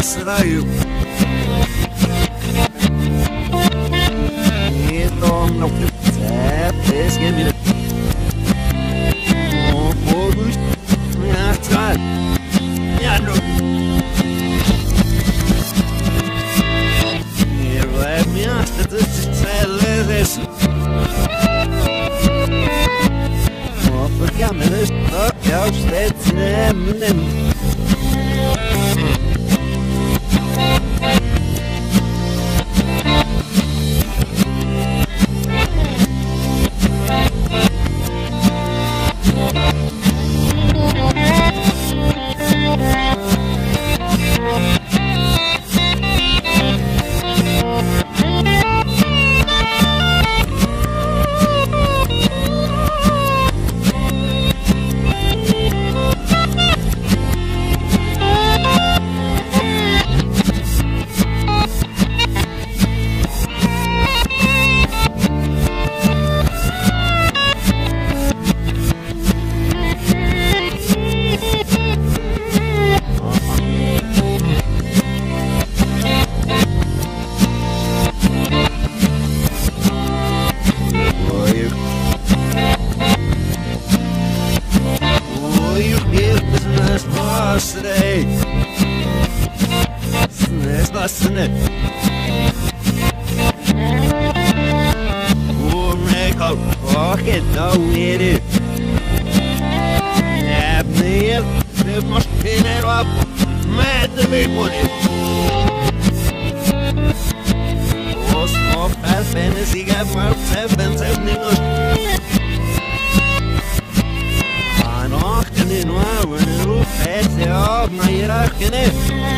you. You don't know that this give me the yeah, try. Yeah, no. You let me ask that this is this. Oh, forget me this. Oh, that's them. Today, it's not it. Oh, make a pocket, no, it is. Yeah, me, they must pin it up. Mad to be money. Oh, small fast fantasy got more 7 English. I'm walking in one. It's all my rocking it.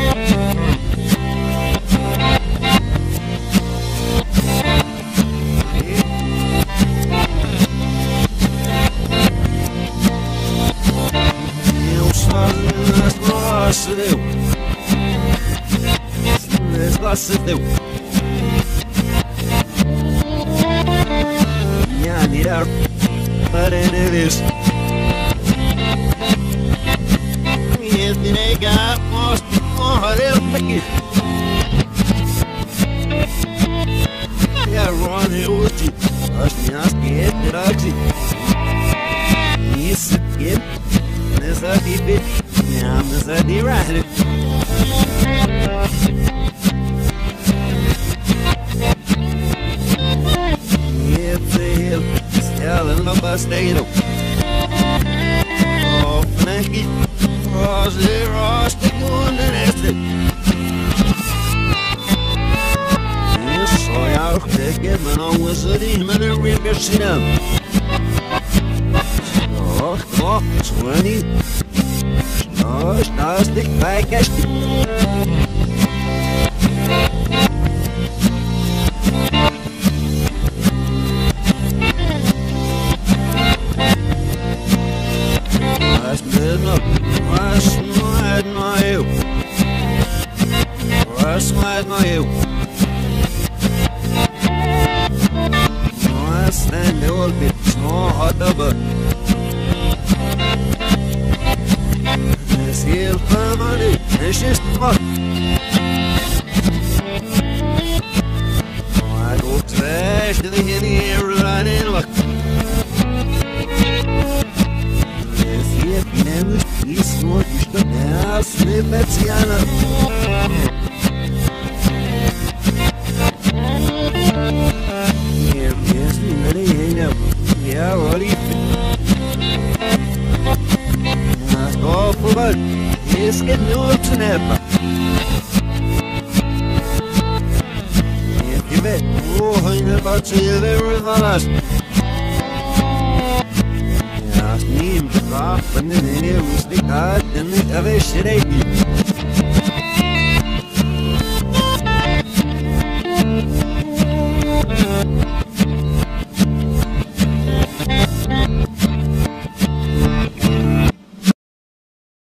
Eu só gosto de eu gosto de eu minha mira para eles. They got most more picky. Yeah, run it with you. Us get it ugly. Yes, get this a deep it. Yeah, this a deep right. It's a hill. Still in the bus station. Oh, Frankie. Zero, stick on the nest. Yes, I auch take man on was a demon and river sinner. Oh, 20. No, stick back at Slide my you. I stand a little bit small hot double. This heel family, this is fun. I go trash to the here right in luck. This here never is what you should have. Slip at Sienna. Yeah, what do you think? That's awful, but it's getting up to never. If you bet, oh, I know about you, there was the last. Yeah, I need to drop, and then it was the card, and the other shit ain't.